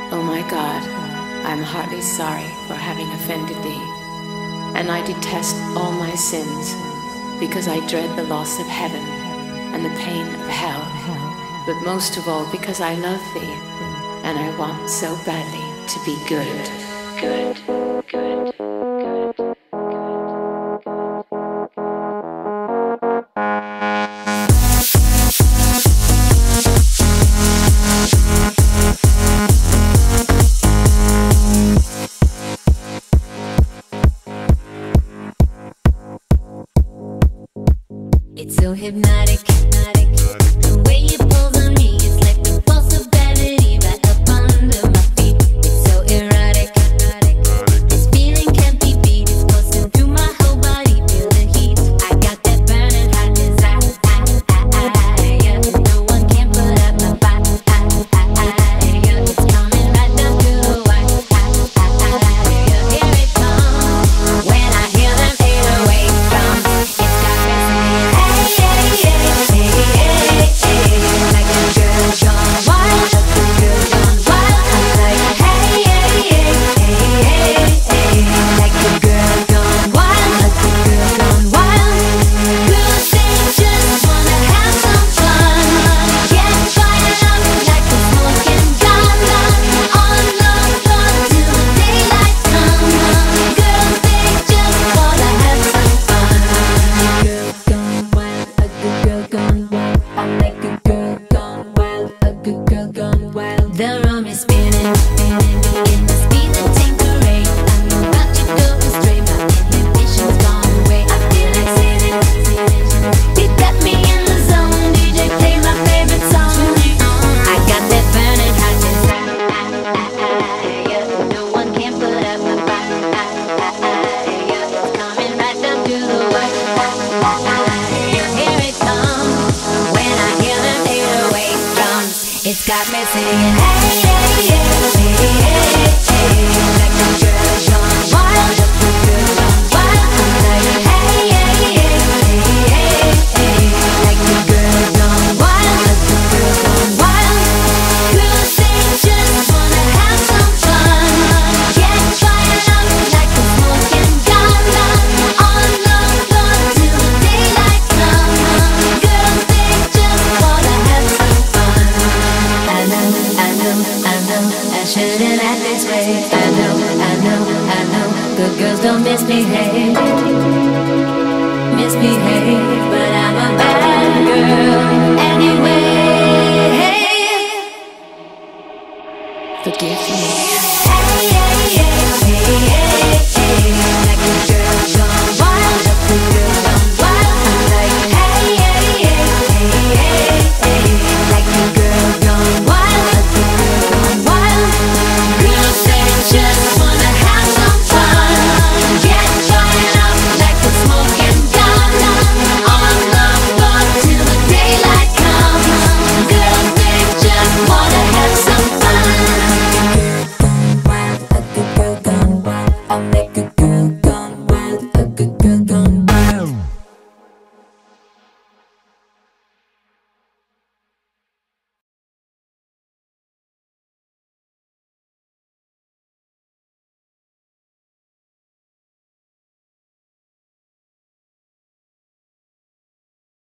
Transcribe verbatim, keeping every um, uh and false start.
O my God, I am heartily sorry for having offended thee, and I detest all my sins, because I dread the loss of heaven and the pain of hell, but most of all because I love thee, and I want so badly to be good, good, good, good. It's so hypnotic, hypnotic. The way you pull on me, it's like the pulse of gravity right up under my feet. It's so erotic, erotic. This feeling can't be beat. It's coursing through my whole body, feel the heat. I got that burning hot desire. Yeah, no one can put out my fire. Yeah, it's coming right down to the wire. Yeah, here it comes. When I hear them eight oh eight drums, it's got me singing. The room is spinning, spinning, in the speeding Tanqueray. I'm about to go astray, my inhibitions gone away. I feel like singing, singing. You got me in the zone, D J play my favorite song. I got that burning hot desire. Yeah, no one can put up my fire. Yeah, it's coming right down to the wire. Yeah, here it comes. When I hear them eight oh eight drums, it's got me singing. Hey, hey, hey, hey, hey, hey. Like a girl gone wild, like a girl gone wild. I'm like, hey, hey, hey, hey, hey, hey. Like a girl gone wild, like a girl gone wild. Girls, they just wanna have some fun. Get fired up like a smoking gun. On the floor till the daylight comes. Girls, they just wanna have some fun. I know, I know, I know, I shouldn't act this way. I know, I know, I know, good girls don't misbehave, misbehave, but I'm a bad girl anyway. Forgive me.